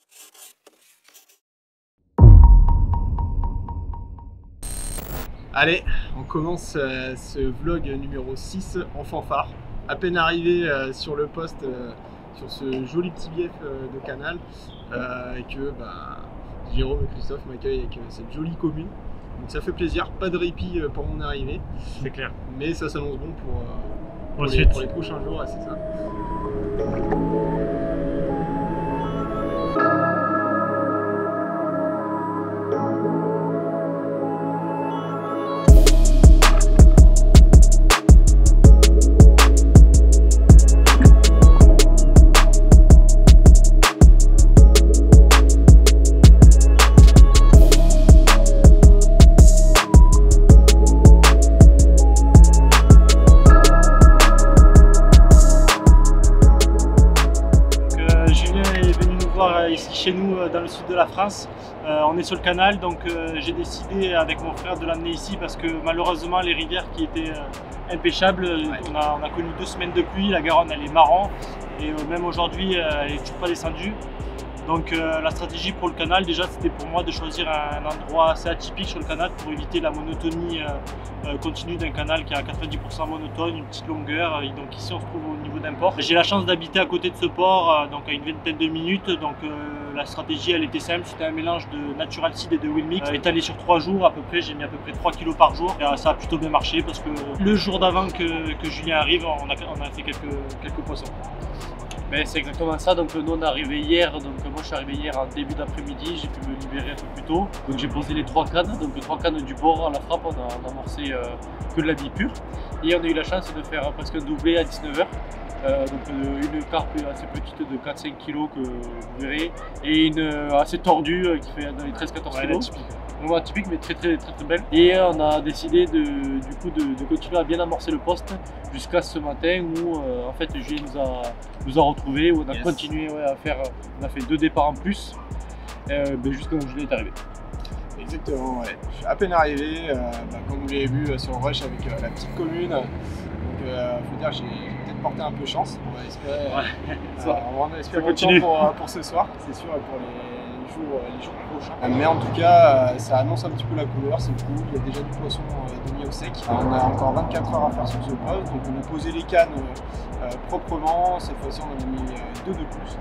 Allez, on commence ce vlog numéro 6 en fanfare. À peine arrivé sur le poste, sur ce joli petit bief de Canal, et que Jérôme et Christophe m'accueillent avec cette jolie commune. Donc ça fait plaisir, pas de répit pour mon arrivée. C'est clair. Mais ça s'annonce bon pour les prochains jours, c'est ça. Ici chez nous dans le sud de la France, on est sur le canal, donc j'ai décidé avec mon frère de l'amener ici parce que malheureusement les rivières qui étaient impêchables, on a connu 2 semaines de pluie, la Garonne elle est marron et même aujourd'hui elle n'est toujours pas descendue. Donc la stratégie pour le canal déjà c'était pour moi de choisir un endroit assez atypique sur le canal pour éviter la monotonie continue d'un canal qui est à 90% monotone, une petite longueur. Et donc ici on se trouve au niveau d'un port. J'ai la chance d'habiter à côté de ce port, donc à une vingtaine de minutes. Donc la stratégie elle était simple, c'était un mélange de Natural Seed et de Wild Mix. Étalé sur 3 jours à peu près, j'ai mis à peu près 3 kg par jour. Et ça a plutôt bien marché parce que le jour d'avant que Julien arrive, on a fait quelques poissons. Mais c'est exactement ça, donc nous on est arrivé hier, donc moi je suis arrivé hier en début d'après-midi, j'ai pu me libérer un peu plus tôt. Donc j'ai posé les 3 cannes, donc 3 cannes du bord à la frappe, on a amorcé que de la bille pure. Et on a eu la chance de faire presque un doublé à 19 h. Donc une carpe assez petite de 4-5 kg que vous verrez, et une assez tordue qui fait dans les 13-14 kg. Vraiment atypique mais très belle. Et on a décidé du coup de continuer à bien amorcer le poste jusqu'à ce matin où en fait Julien nous a retrouvés, où on a continué à faire, on a fait 2 départs en plus jusqu'à où Julien est arrivé. Exactement, ouais. Je suis à peine arrivé, comme vous l'avez vu sur le rush avec la petite commune. Donc faut dire j'ai peut-être porté un peu chance, on va espérer, on espère autant pour ce soir, c'est sûr, et pour les jours prochains. Mais en tout cas, ça annonce un petit peu la couleur, c'est cool, il y a déjà du poisson de mis au sec. On a encore 24 heures à faire sur ce poste, donc on a posé les cannes proprement, cette fois-ci on en a mis 2 de plus.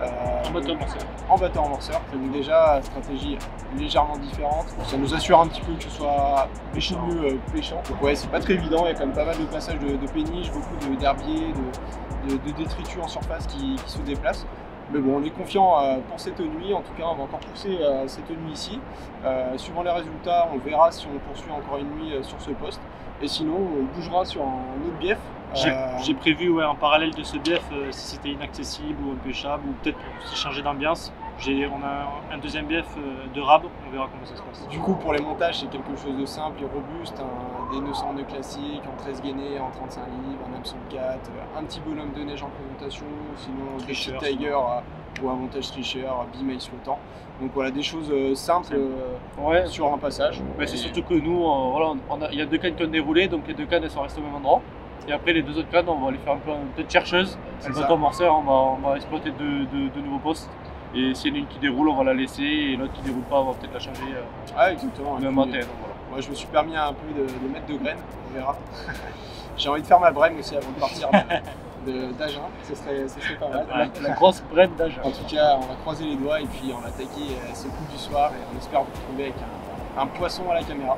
En batteur amorceur, donc déjà stratégie légèrement différente. Ça nous assure un petit peu que ce soit pêché mieux pêchant. Donc ouais, c'est pas très évident, il y a quand même pas mal de passages de péniches, beaucoup d'herbiers, de détritus en surface qui se déplacent. Mais bon, on est confiant pour cette nuit, en tout cas on va encore pousser cette nuit ici. Suivant les résultats, on verra si on poursuit encore une nuit sur ce poste. Et sinon, on bougera sur un autre bief. J'ai prévu en parallèle de ce bief, si c'était inaccessible ou impêchable, ou peut-être si changer d'ambiance. On a un deuxième bief de rab, on verra comment ça se passe. Du coup, pour les montages, c'est quelque chose de simple et robuste. Des nœuds sans nœuds classiques, en 13 gainés, en 35 livres, en hameçon 4, un petit bonhomme de neige en présentation, sinon des petits Tiger ou un montage tricher, bimail flottant. Donc voilà, des choses simples sur un passage. Mais c'est surtout que nous, il y a 2 cannes qui ont déroulé, donc les 2 cannes elles sont restées au même endroit. Et après les 2 autres cannes, on va les faire un peu peut-être chercheuse. Le bateau amorceur, on va exploiter 2 nouveaux postes. Et s'il y en a une qui déroule, on va la laisser, et l'autre qui déroule pas, on va peut-être la changer. Exactement. Le matin, donc voilà. Moi je me suis permis un peu de mettre de graines, on verra. J'ai envie de faire ma brème aussi avant de partir d'Agen, ce serait pas mal. La grosse brème d'Agen. En tout cas, on va croiser les doigts et puis on va attaquer ce coup du soir et on espère vous retrouver avec un poisson à la caméra.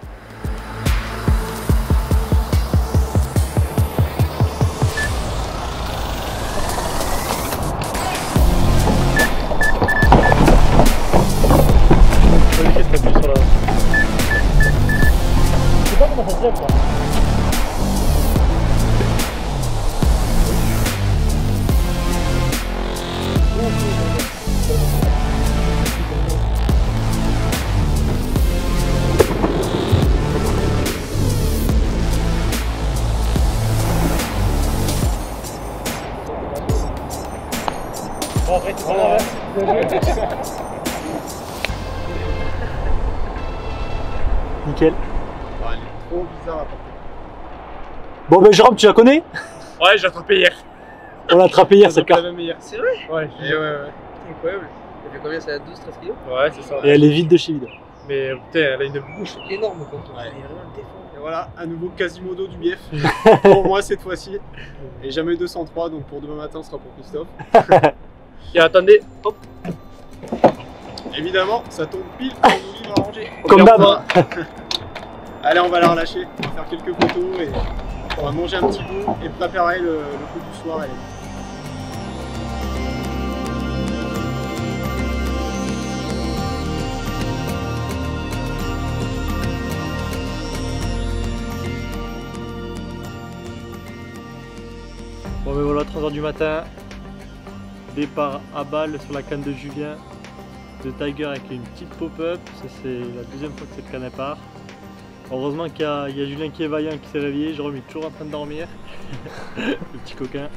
Je sais pas comment ça se lève quoi. Bon, après, tu vas nickel. Ouais, elle est trop bizarre à porter. Bon ben Jérôme, tu la connais? Ouais, j'ai attrapé hier. On l'a attrapé hier cette carte. C'est vrai? Ouais, ouais. Incroyable. Elle fait combien, c'est la 12 Trio? Ouais, c'est ça. Et elle est vide de chez vide. Mais putain, elle a une bouche. Énorme quoi. Ouais. Et voilà, à nouveau Quasimodo du bief pour moi cette fois-ci. Et jamais 203, donc pour demain matin, ce sera pour Christophe. Et attendez, hop. Évidemment, ça tombe pile quand on livre à ranger. Comme d'hab. Allez, on va la relâcher, on va faire quelques photos et on va manger un petit bout et préparer le coup du soir. Bon ben voilà, 3h du matin, départ à balle sur la canne de Julien de Tiger avec une petite pop-up. Ça c'est la deuxième fois que cette canne part. Heureusement qu'il y a Julien qui est vaillant, qui s'est réveillé. Jérôme est toujours en train de dormir. Le petit coquin.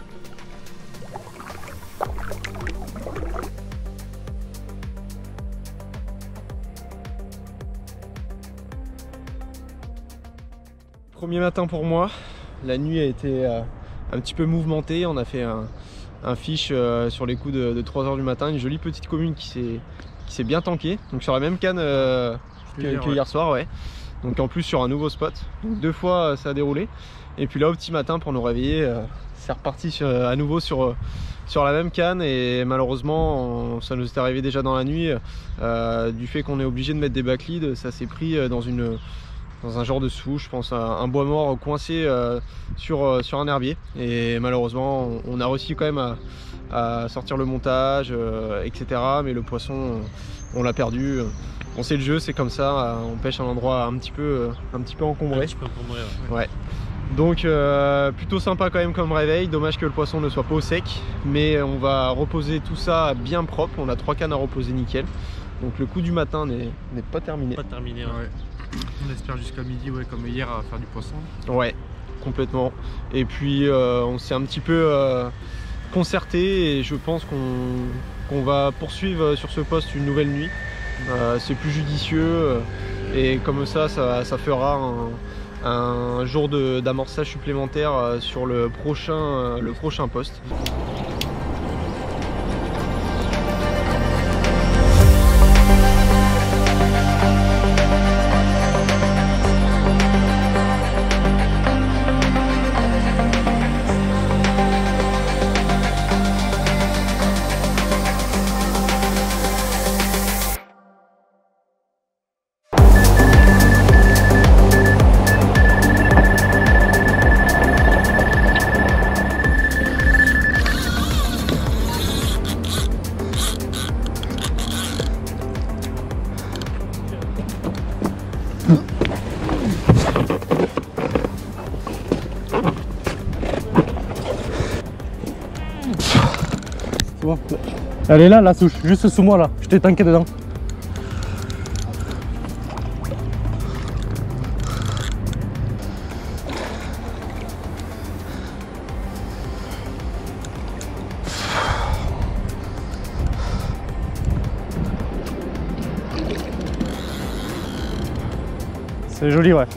Premier matin pour moi, la nuit a été un petit peu mouvementée. On a fait un fiche sur les coups de 3h du matin, une jolie petite commune qui s'est bien tankée. Donc sur la même canne que hier soir, ouais. Donc en plus sur un nouveau spot. Donc 2 fois ça a déroulé. Et puis là au petit matin pour nous réveiller, c'est reparti à nouveau sur la même canne. Et malheureusement ça nous est arrivé déjà dans la nuit. Du fait qu'on est obligé de mettre des backleads, ça s'est pris dans un genre de souche, je pense un bois mort coincé sur un herbier. Et malheureusement on a réussi quand même à sortir le montage, etc. Mais le poisson on l'a perdu. On sait le jeu, c'est comme ça, on pêche à un endroit un petit peu encombré. Un petit peu encombré, ouais. Donc plutôt sympa quand même comme réveil. Dommage que le poisson ne soit pas au sec, mais on va reposer tout ça bien propre. On a 3 cannes à reposer nickel. Donc le coup du matin n'est pas terminé. Pas terminé, ouais. On espère jusqu'à midi, ouais, comme hier, à faire du poisson. Ouais, complètement. Et puis on s'est un petit peu concerté et je pense qu'on va poursuivre sur ce poste une nouvelle nuit. C'est plus judicieux et comme ça fera un jour d'amorçage supplémentaire sur le prochain poste. Elle est là, la souche, juste sous moi là, je t'ai tanké dedans. C'est joli, ouais.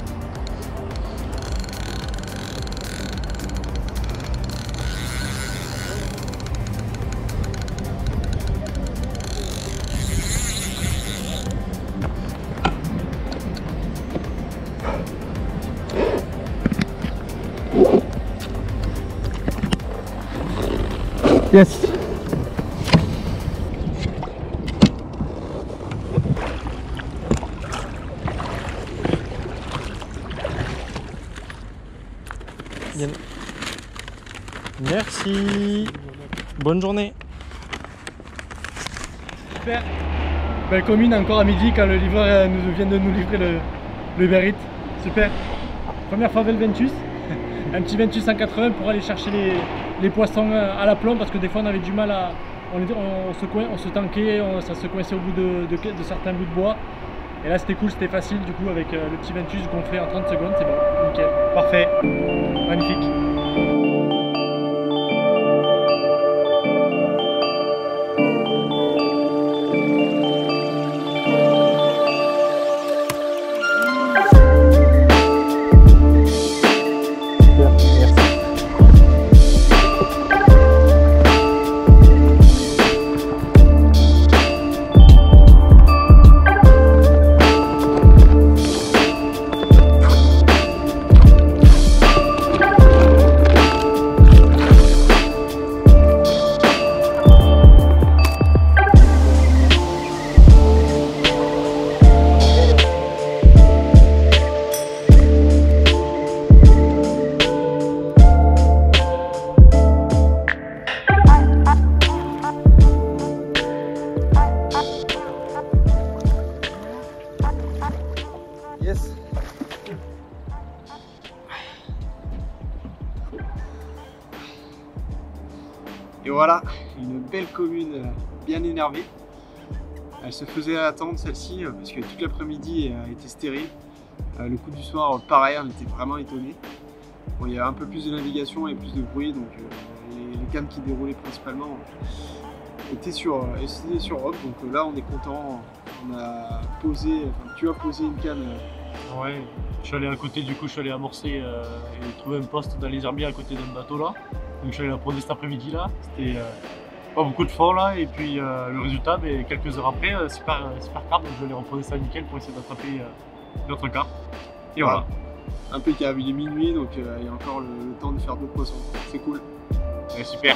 Yes. Bien. Merci. Bonne journée. Super. Belle commune encore à midi quand le livreur vient de nous livrer le Uber Eats. Super. Première fois avec le Ventus. Un petit Ventus 180 pour aller chercher les poissons à l'aplomb parce que des fois on avait du mal à... On se tankait, ça se coinçait au bout de certains bouts de bois. Et là c'était cool, c'était facile du coup avec le petit Ventus gonflé en 30 secondes, c'est bon, nickel. Parfait, magnifique. une belle commune bien énervée. Elle se faisait attendre celle-ci parce que toute l'après-midi était stérile. Le coup du soir, pareil, on était vraiment étonnés. Bon, il y a un peu plus de navigation et plus de bruit, donc les cannes qui déroulaient principalement étaient sur Rob. Donc là, on est content. On a posé, tu as posé une canne. Ouais, je suis allé à côté, du coup, je suis allé amorcer et trouver un poste dans les herbiers à côté d'un bateau là. Donc je suis allé la poser cet après-midi là. C'était pas beaucoup de fond là, et puis le résultat, quelques heures après, super carpe, donc je vais reposer ça nickel pour essayer d'attraper notre carpe. Et voilà. Impeccable, il est minuit, donc il y a encore le temps de faire d'autres poissons. C'est cool. Ouais, super.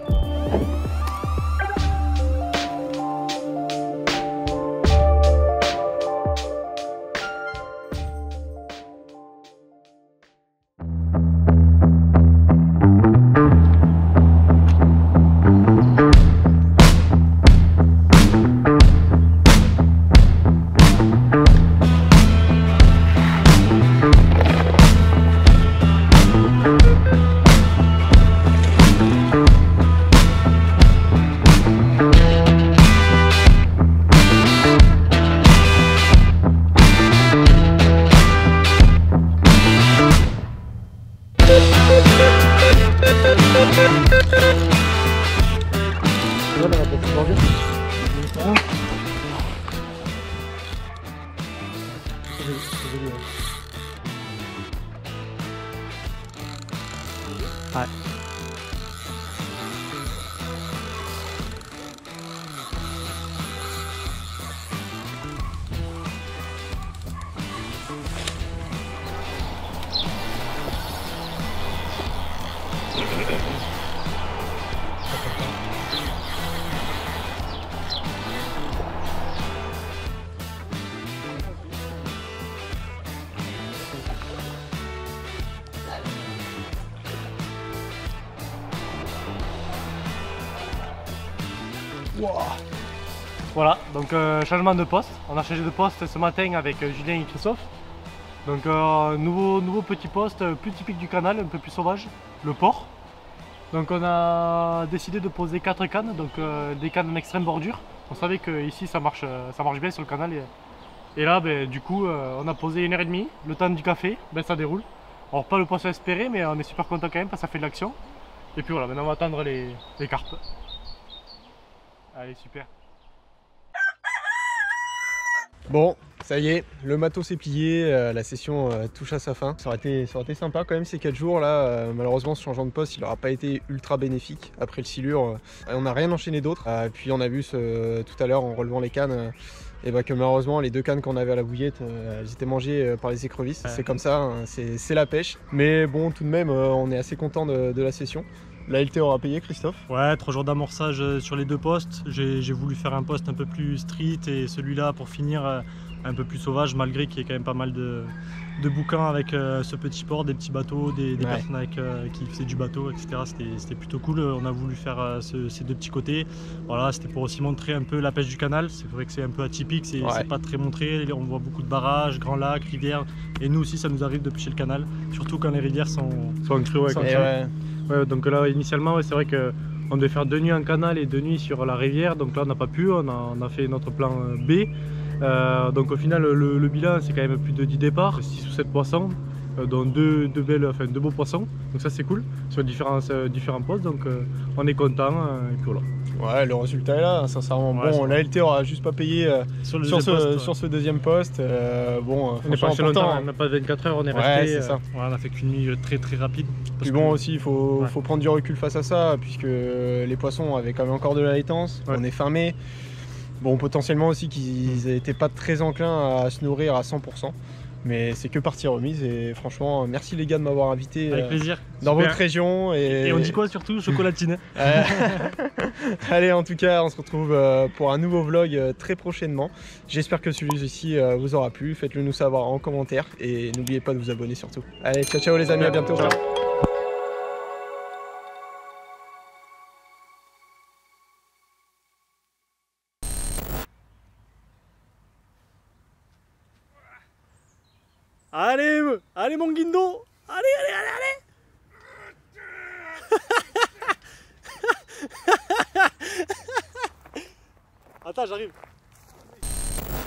Ouais. Wow. Voilà, donc changement de poste. On a changé de poste ce matin avec Julien et Christophe. Donc nouveau petit poste plus typique du canal, un peu plus sauvage, le port. Donc on a décidé de poser 4 cannes, donc des cannes en extrême bordure. On savait que ici ça marche bien sur le canal. Et là du coup on a posé 1h30, le temps du café, ça déroule. Alors pas le poisson espéré, mais on est super content quand même parce que ça fait de l'action. Et puis voilà, maintenant on va attendre les carpes. Allez, super. Bon, ça y est, le matos est plié, la session touche à sa fin. Ça aurait été sympa quand même ces 4 jours là. Malheureusement, ce changement de poste, il n'aura pas été ultra bénéfique. Après le silure, on n'a rien enchaîné d'autre. Puis on a vu tout à l'heure en relevant les cannes, que malheureusement les 2 cannes qu'on avait à la bouillette, elles étaient mangées par les écrevisses. Ouais. C'est comme ça, hein, c'est la pêche. Mais bon, tout de même, on est assez content de la session. La LT aura payé, Christophe? Ouais, 3 jours d'amorçage sur les 2 postes. J'ai voulu faire un poste un peu plus street et celui-là pour finir un peu plus sauvage, malgré qu'il y ait quand même pas mal de bouquins avec ce petit port, des petits bateaux, des personnes qui faisaient du bateau, etc. C'était plutôt cool. On a voulu faire ces 2 petits côtés. Voilà, c'était pour aussi montrer un peu la pêche du canal. C'est vrai que c'est un peu atypique, c'est pas très montré. On voit beaucoup de barrages, grands lacs, rivières. Et nous aussi, ça nous arrive de pêcher le canal, surtout quand les rivières sont en creux. Ouais, donc là, initialement, c'est vrai qu'on devait faire 2 nuits en canal et 2 nuits sur la rivière. Donc là, on n'a pas pu, on a fait notre plan B. Donc au final, le bilan, c'est quand même plus de 10 départs, 6 ou 7 poissons, dont 2 beaux poissons. Donc ça, c'est cool, sur différents postes. Donc on est content. Et puis voilà. Ouais, le résultat est là, sincèrement. Ouais, bon, la LT aura juste pas payé sur ce deuxième poste. Bon, on n'est pas resté longtemps, on n'a pas 24 heures, on est resté. C'est ça. On a fait qu'une nuit très rapide. Puis bon, aussi, il faut prendre du recul face à ça, puisque les poissons avaient quand même encore de la laitance. On est fin mai. Bon, potentiellement aussi qu'ils n'étaient pas très enclins à se nourrir à 100%. Mais c'est que partie remise et franchement, merci les gars de m'avoir invité avec plaisir. Dans votre région. Et on dit quoi surtout? Chocolatine. Allez, en tout cas, on se retrouve pour un nouveau vlog très prochainement. J'espère que celui-ci vous aura plu. Faites-le nous savoir en commentaire et n'oubliez pas de vous abonner surtout. Allez, ciao les amis, à bientôt. Ciao. Allez mon guindo, allez Attends, j'arrive.